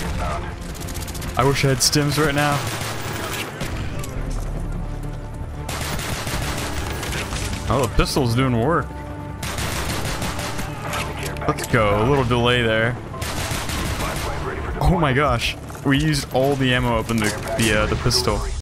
I wish I had stims right now. Oh, the pistol's doing work. Let's go. A little delay there. Oh my gosh. We used all the ammo up in the pistol.